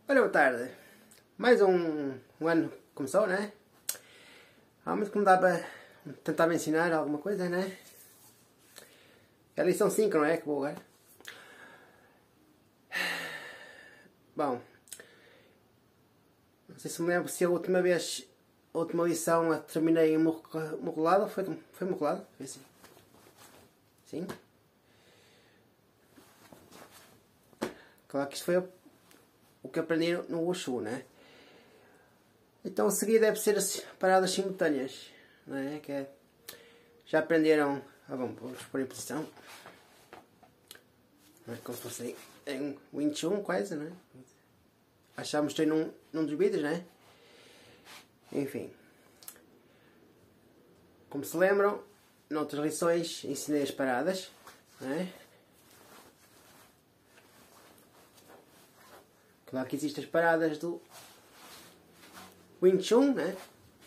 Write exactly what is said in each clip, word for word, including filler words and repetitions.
Olha, boa tarde. Mais um, um ano começou, né? Há muito que me dá para tentar me ensinar alguma coisa, né? É a lição cinco, não é? Que vou agora. Bom, não sei se me lembro se a última vez, a última lição a terminei em morrolado. Foi, foi morrolado? Foi assim. Sim? Claro que isto foi o que aprendi no Wushu, né? Então a seguir deve ser as paradas simultâneas, não é? Que é, já aprenderam. Ah, bom, vamos pôr em posição. Não é como se fosse em Wing Chun, quase, não é? Acho que já mostrei num, num dos vídeos, não é? Enfim. Como se lembram, noutras lições ensinei as paradas, não é? Claro que existem as paradas do Wing Chun, né?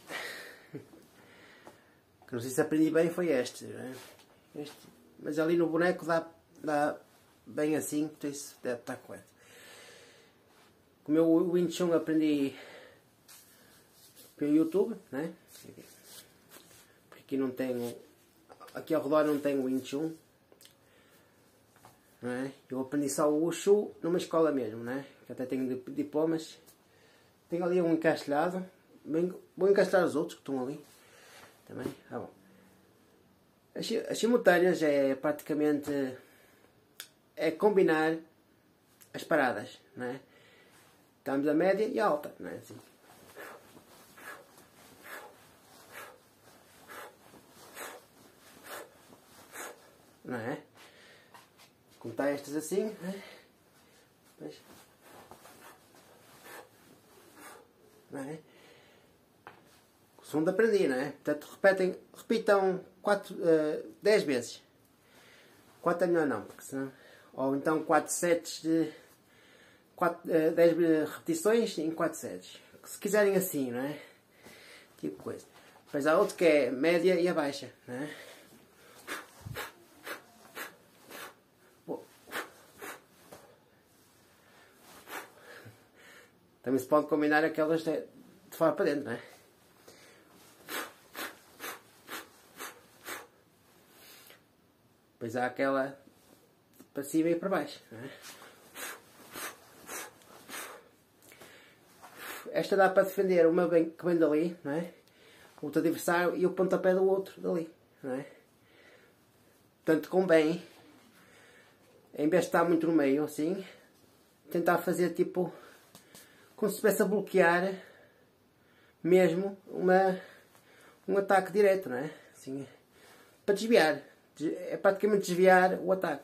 Que não sei se aprendi bem, foi este, né? Este. Mas ali no boneco dá, dá bem assim, por isso deve estar correto. Como eu o Wing Chun aprendi pelo YouTube, né? Porque aqui não tenho, aqui ao redor não tenho Wing Chun. Não é? Eu aprendi só o Wushu numa escola mesmo, né? Que até tenho diplomas. Tenho ali um encastelhado. Bem, vou encastelhar os outros que estão ali também. Ah, bom. As, as simultâneas é praticamente é combinar as paradas, não é? Estamos a média e a alta, não é? Assim. Não é? Contar estas assim, né? Mas, não é? O segundo aprendi, não é? Portanto, repetem, repitam quatro, uh, dez vezes. quatro é melhor não, porque senão... Ou então quatro sets de... quatro, uh, dez repetições em quatro sets. Se quiserem assim, não é? Tipo coisa. Depois há outro que é média e a baixa, não é? Também se pode combinar aquelas de, de fora para dentro, não é? Depois há aquela para cima e para baixo, não é? Esta dá para defender uma bem, que vem dali, não é? O outro adversário e o pontapé do outro dali, não é? Portanto, convém, em vez de estar muito no meio, assim, tentar fazer tipo... como se estivesse a bloquear mesmo uma, um ataque direto, não é? Assim, para desviar. É praticamente desviar o ataque.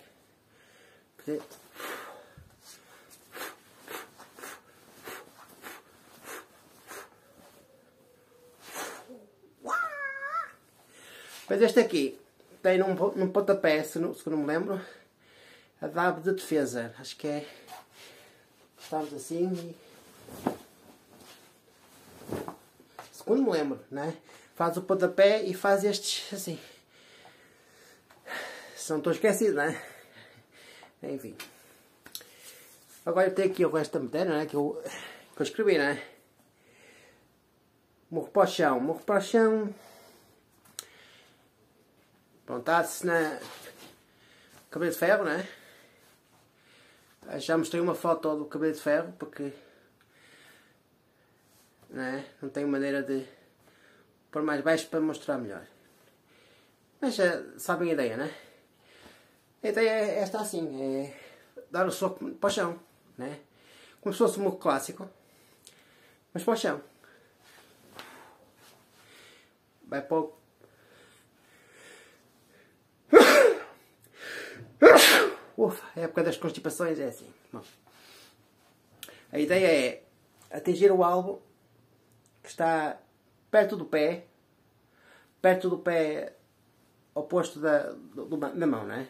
Mas este aqui tem num, num pontapé, se não, se não me lembro, a W de defesa. Acho que é... estamos assim e... segundo me lembro, né? Faz o pontapé e faz estes assim. Se não estou esquecido, né? Enfim. Agora eu tenho aqui o resto da matéria, né? Que eu, que eu escrevi, né? Morro para o chão. Morro para o chão. Pronto, está-se na cabelo de ferro, né? Já mostrei uma foto do cabelo de ferro porque... Não, é? Não tenho maneira de pôr mais baixo para mostrar melhor. Mas já sabem a ideia, né? A ideia é esta assim, é dar o soco para o chão, né? Como se fosse um morro clássico, mas para o chão. Vai para o... Ufa, a época das constipações é assim. Bom, a ideia é atingir o alvo que está perto do pé, perto do pé oposto da, do, do, da mão, não é?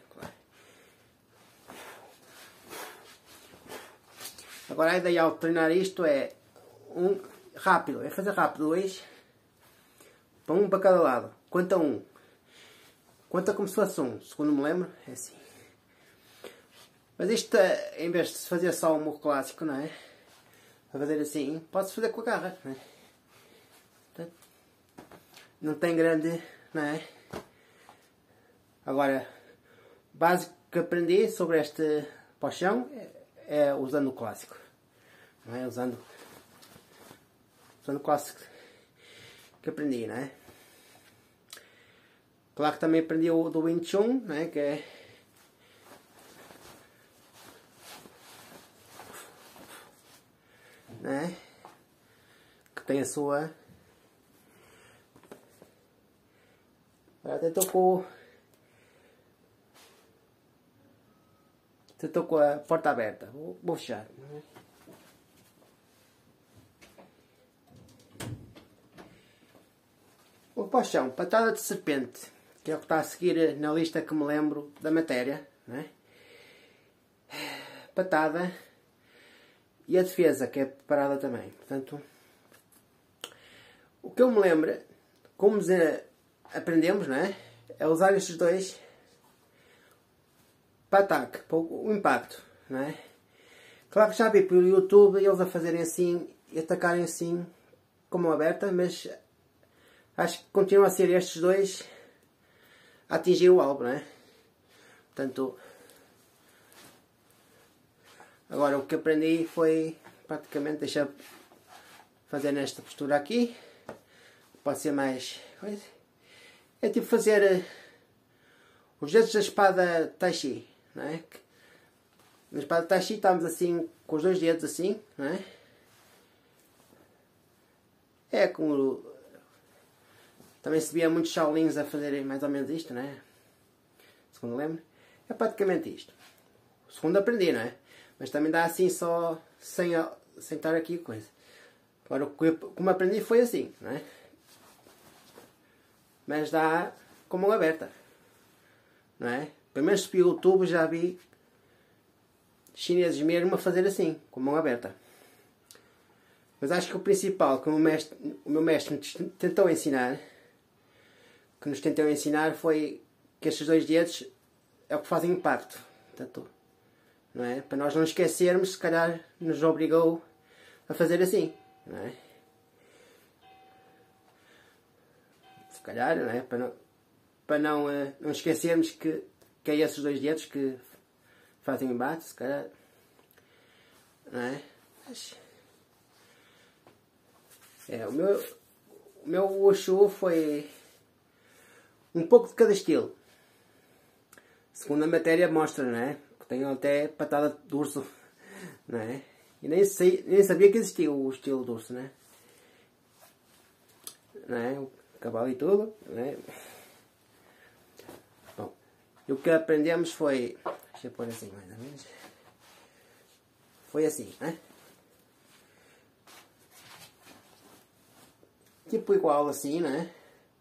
Agora a ideia ao treinar isto é um rápido, é fazer rápido dois, para um para cada lado. Conta um. Conta como se fosse um, segundo me lembro, é assim. Mas isto, em vez de se fazer só um morro clássico, não é? a fazer assim, pode-se fazer com a garra, não é? Portanto, não tem grande, não é? Agora, o básico que aprendi sobre este paixão é, é usando o clássico, não é? Usando, usando o clássico que aprendi, não é? Claro que também aprendi o do Wing Chun, não é? Que é não é? Que tem a sua. Até estou com. Estou com a porta aberta. Vou, vou fechar. Não é? O paixão, patada de serpente, que é o que está a seguir na lista que me lembro da matéria, não é? Patada. E a defesa, que é preparada também. Portanto, o que eu me lembro, como aprendemos, não é? É usar estes dois para ataque, para o impacto, não é? Claro que já vi pelo YouTube eles a fazerem assim e atacarem assim, com mão aberta, mas acho que continua a ser estes dois a atingir o alvo, não é? Portanto, agora o que aprendi foi praticamente deixar fazer nesta postura aqui. Pode ser mais coisa. É tipo fazer uh, os dedos da espada Tai Chi, não é? Na espada Tai Chi estamos assim com os dois dedos assim, não é? É como também se via muitos Shaolins a fazerem mais ou menos isto, não é? Segundo lembro, é praticamente isto. O segundo aprendi, não é? Mas também dá assim só sem, sem estar aqui coisa. Agora, como aprendi foi assim, não é? Mas dá com mão aberta, não é? Pelo menos pelo YouTube já vi chineses mesmo a fazer assim, com mão aberta. Mas acho que o principal que o meu mestre, o meu mestre nos tentou ensinar, que nos tentou ensinar foi que estes dois dedos é o que fazem impacto. Portanto, não é? Para nós não esquecermos, se calhar nos obrigou a fazer assim, não é? Se calhar, não é? Para não, para não, uh, não esquecermos que, que é esses dois dedos que fazem embate, se calhar, não é? Mas, é, o meu, o meu Wushu foi um pouco de cada estilo. Segundo a matéria mostra, não é? Que tem até patada de urso, não é? E nem, sei, nem sabia que existia o estilo de urso, não é? Não é? O cavalo e tudo, não é? Bom, e o que aprendemos foi, deixa eu pôr assim mais ou menos, foi assim, não é? Tipo igual assim, não é?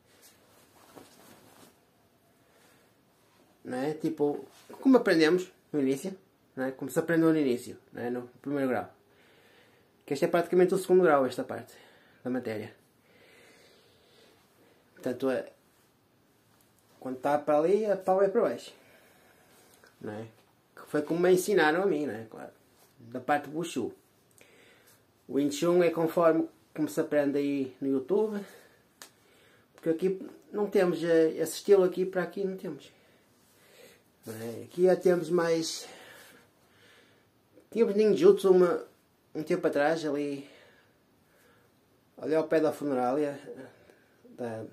Não é? Tipo, como aprendemos no início, não é? Como se aprendeu no início, não é? No primeiro grau. Que este é praticamente o segundo grau, esta parte da matéria. Portanto, é, quando está para ali, a pau é para baixo. Não é? Que foi como me ensinaram a mim, não é? Claro. Da parte do Wushu. O Wing Chun é conforme como se aprende aí no YouTube. Porque aqui não temos esse estilo aqui, para aqui não temos. Não é? Aqui já temos mais... Tínhamos ninjutsu uma, um tempo atrás, ali, ali ao pé da funerália. Da...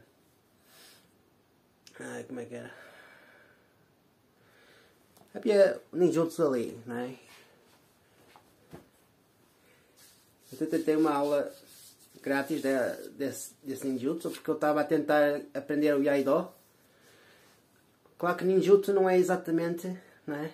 Ai, como é que era? Havia ninjutsu ali, não é? Eu tentei uma aula grátis de, desse, desse ninjutsu, porque eu estava a tentar aprender o Iaido. Claro que ninjutsu não é exatamente, não é?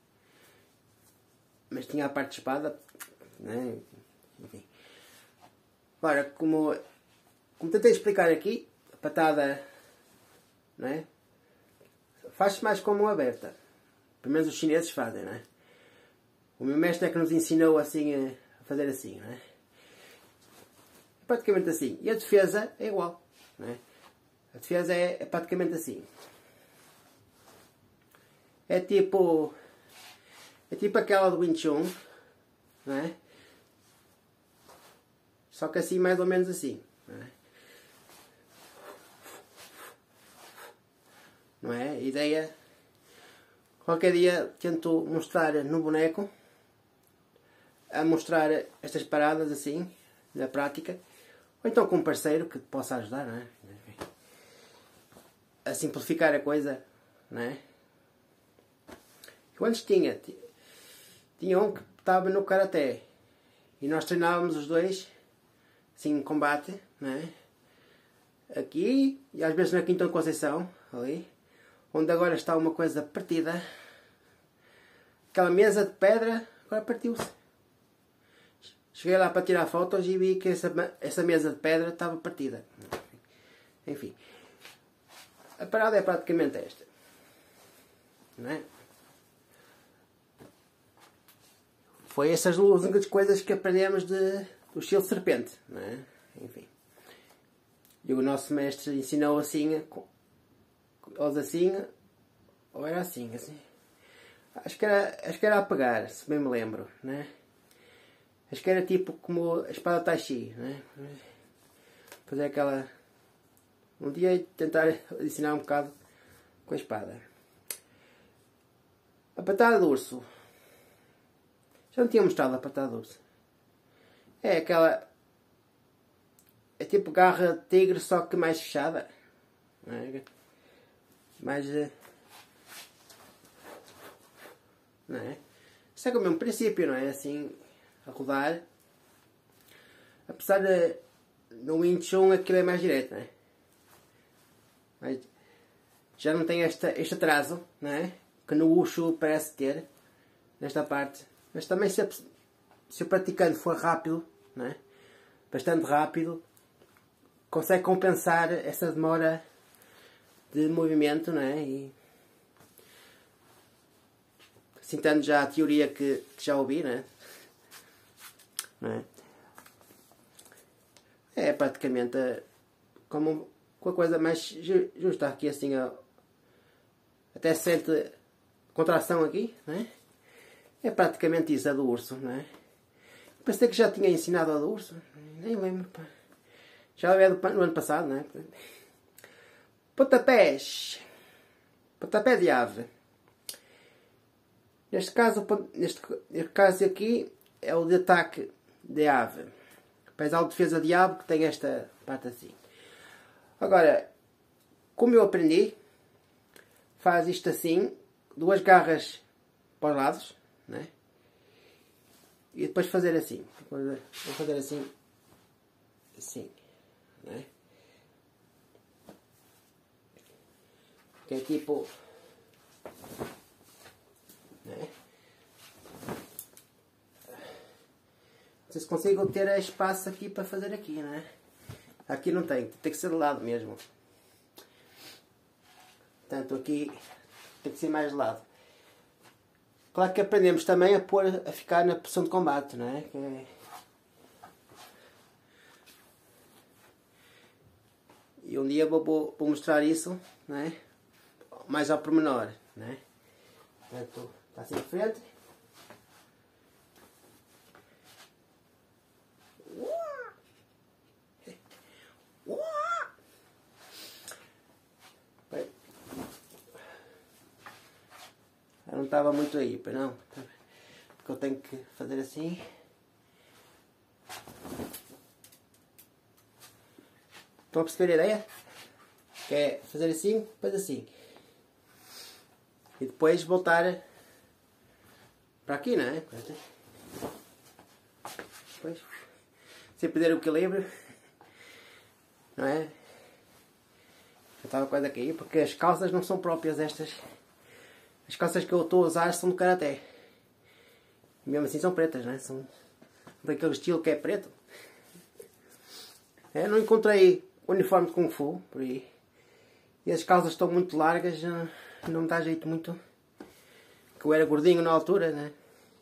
Mas tinha a parte de espada, não é? Enfim. Agora, como, como tentei explicar aqui, a patada, não é? Faz-se mais com a mão aberta. Pelo menos os chineses fazem, não é? O meu mestre é que nos ensinou assim a fazer assim, não é? Praticamente assim. E a defesa é igual, não é? A defesa é, é praticamente assim. É tipo... É tipo aquela do Wing Chun, não é? Só que assim, mais ou menos assim. Não é? Não é? A ideia... Qualquer dia tento mostrar no boneco, a mostrar estas paradas assim, na prática. Ou então com um parceiro que possa ajudar, não é? A simplificar a coisa, não é? Eu antes tinha, tinha um que estava no karaté. E nós treinávamos os dois, assim, em combate, não é? Aqui, e às vezes na Quinta de Conceição, ali. Onde agora está uma coisa partida. Aquela mesa de pedra, agora partiu-se. Cheguei lá para tirar fotos e vi que essa, essa mesa de pedra estava partida. Enfim. A parada é praticamente esta. Não é? Foi essas únicas coisas que aprendemos de, do estilo serpente. Não é? Enfim. E o nosso mestre ensinou assim, ou assim, ou era assim, assim. Acho que era, acho que era a pegar, se bem me lembro, né? Acho que era tipo como a espada Tai Chi, né? Fazer aquela... Um dia tentar ensinar um bocado com a espada. A patada de urso. Já não tinha mostrado a patada de urso. É aquela... É tipo garra de tigre, só que mais fechada. Não é? Mais... Não é? Isso é como o mesmo princípio, não é? Assim, a rodar. Apesar de no Wing Chun aquilo é mais direto, não é? Mas já não tem esta, este atraso, não é? Que no Wushu parece ter, nesta parte. Mas também se, se o praticante for rápido, não é? Bastante rápido, consegue compensar essa demora de movimento, não é? E citando já a teoria que, que já ouvi, não é? Não é? É praticamente a, como com a coisa mais justa aqui, assim, ó, até sente contração aqui, não é? É praticamente isso, a do urso, não é? Pensei que já tinha ensinado a do urso, nem lembro, pá. Já é do, no ano passado, não é? Pontapés. Pontapé de ave. Neste caso, neste, neste caso aqui é o de ataque de ave. Pesal de defesa de ave que tem esta parte assim. Agora, como eu aprendi, faz isto assim, duas garras para os lados, né? E depois fazer assim. Vou fazer assim, assim, né? Que é tipo... Né? Não sei se consigo ter espaço aqui para fazer aqui, né? Aqui não tem, tem que ser de lado mesmo. Portanto, aqui tem que ser mais de lado. Claro que aprendemos também a pôr, a ficar na posição de combate, não é? Que é... E um dia vou, vou, vou mostrar isso, não é? Mais ao pormenor, não é? Portanto, está assim de frente. Eu não estava muito aí, pois não? Porque eu tenho que fazer assim. Estão a perceber a ideia? Que é fazer assim, depois assim. E depois voltar para aqui, não é? Depois, sem perder o equilíbrio. Não é? Eu estava quase a cair porque as calças não são próprias estas. As calças que eu estou a usar são do karaté. Mesmo assim são pretas, não é? São daquele estilo que é preto. É, não encontrei uniforme de Kung Fu por aí. E as calças estão muito largas, não me dá jeito muito. Que eu era gordinho na altura, né?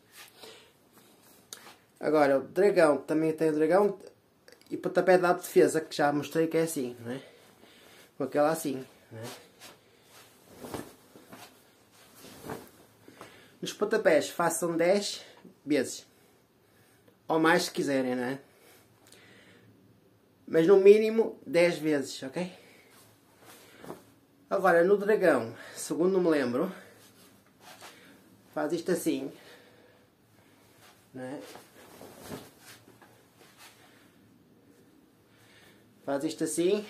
Agora, o dragão, também tem o dragão e pontapé de defesa, que já mostrei que é assim, não é? Com aquela assim, não é? Nos pontapés façam dez vezes. Ou mais se quiserem, não é? Mas no mínimo dez vezes, ok? Agora no dragão, segundo me lembro, faz isto assim, não é? Faz isto assim.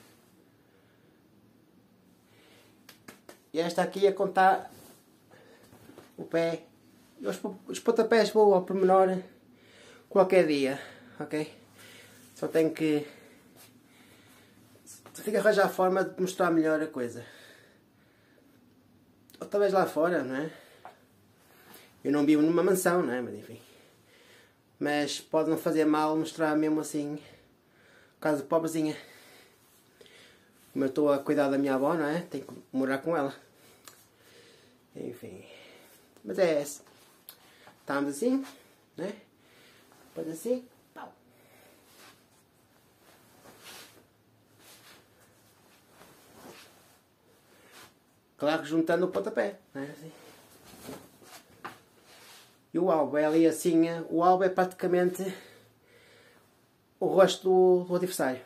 E esta aqui a contar o pé. E os, os pontapés vou ao pormenor qualquer dia, ok? Só tenho que... Só tenho que arranjar a forma de mostrar melhor a coisa. Ou talvez lá fora, não é? Eu não vivo numa mansão, não é? Mas enfim. Mas pode não fazer mal mostrar mesmo assim, casa pobrezinha. Como eu estou a cuidar da minha avó, não é? Tenho que morar com ela. Enfim. Mas é essa. Estamos assim, né? Depois assim. Pau. Claro que juntando o pontapé, né? Assim. E o alvo é ali assim. O alvo é praticamente o rosto do, do adversário.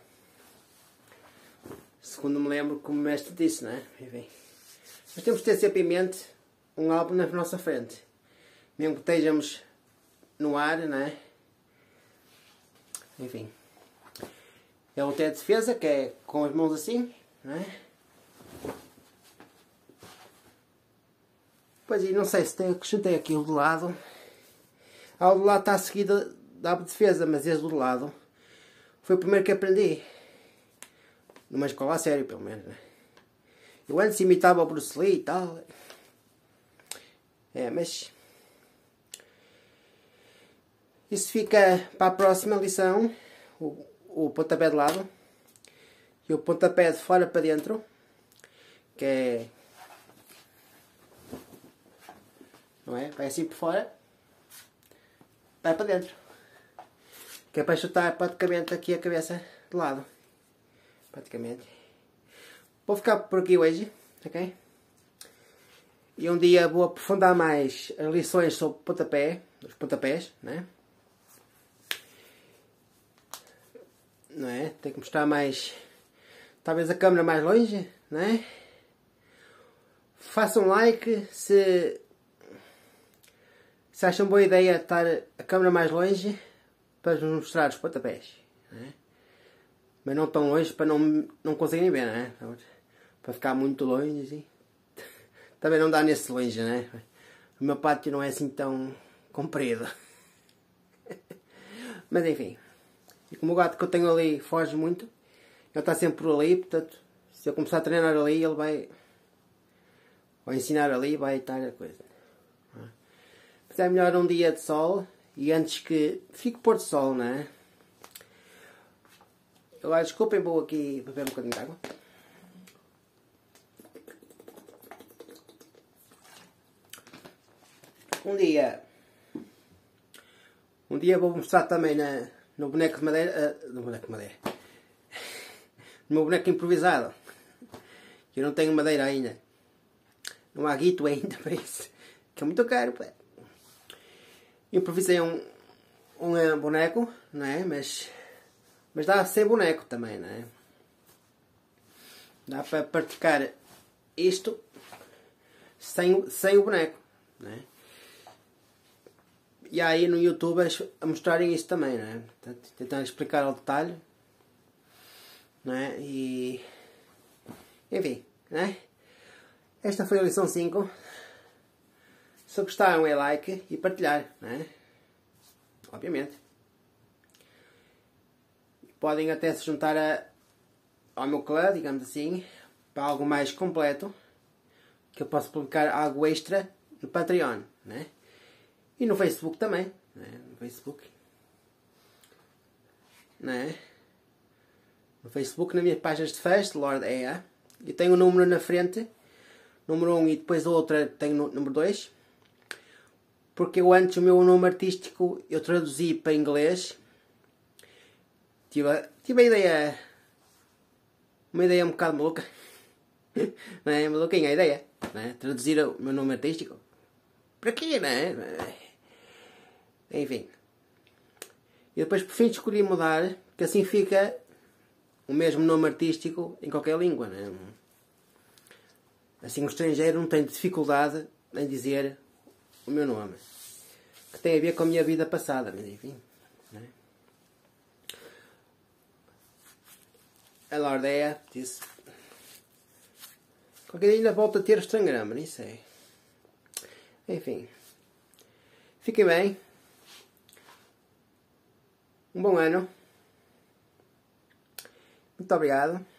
Segundo me lembro, como o mestre disse, não é? Enfim. Mas temos que ter sempre em mente um alvo na nossa frente. Mesmo que estejamos no ar, não é? Enfim. É o teto de defesa, que é com as mãos assim, não é? Pois, e não sei se tem, acrescentei aqui o do lado. Ah, o do lado está a seguir da de defesa, mas esse do lado foi o primeiro que aprendi. Numa escola a sério, pelo menos, né? Eu antes imitava o Bruce Lee e tal. É, mas... Isso fica para a próxima lição. O, o pontapé de lado. E o pontapé de fora para dentro. Que é... Não é? Vai assim por fora. Vai para dentro. Que é para chutar praticamente aqui a cabeça de lado. Praticamente. Vou ficar por aqui hoje, ok? E um dia vou aprofundar mais as lições sobre pontapé, os pontapés, né? Não é? Tem que mostrar mais, talvez a câmera mais longe, né? Façam um like se, se acham boa ideia estar a câmera mais longe para nos mostrar os pontapés, né? Mas não tão longe para não, não conseguirem ver, né? Para ficar muito longe, assim. Também não dá nesse longe, né? O meu pátio não é assim tão comprido. Mas enfim. E como o gato que eu tenho ali foge muito, ele está sempre por ali, portanto, se eu começar a treinar ali, ele vai... Ou ensinar ali, vai estar a coisa. Mas é melhor um dia de sol, e antes que fique pôr de sol, não é? Agora, desculpem, vou aqui beber um bocadinho de água. Um dia... Um dia vou mostrar também na, no boneco de madeira... Uh, no boneco de madeira. No meu boneco improvisado. Eu não tenho madeira ainda. Não há guito ainda para isso. Que é muito caro, pá. Improvisei um, um uh, boneco, não é? Mas... Mas dá sem boneco também, não é? Dá para praticar isto sem, sem o boneco, não é? E há aí no YouTube a mostrarem isso também, não é? Tentando explicar ao detalhe, não é? E... Enfim, não é? Esta foi a lição cinco. Se gostaram é like e partilhar, não é? Obviamente. Podem até se juntar a, ao meu clã, digamos assim, para algo mais completo, que eu posso publicar algo extra no Patreon, né? E no Facebook também, né? No Facebook, né? No Facebook, nas minhas páginas de festa, Lord Ea, eu tenho o um número na frente, número um, e depois a outra tenho o número dois, porque eu antes o meu nome artístico eu traduzi para inglês. Tive a, tive a ideia, uma ideia um bocado maluca, não é? Maluquinha a ideia, não é? Traduzir o meu nome artístico. Para quê, não é? Enfim. E depois por fim escolhi mudar, que assim fica o mesmo nome artístico em qualquer língua. Né? Assim, o estrangeiro não tem dificuldade em dizer o meu nome, que tem a ver com a minha vida passada, mas enfim. Né? A Lordéia disse: qualquer dia ainda volto a ter estrangrama, nem sei. Enfim. Fiquem bem. Um bom ano. Muito obrigado.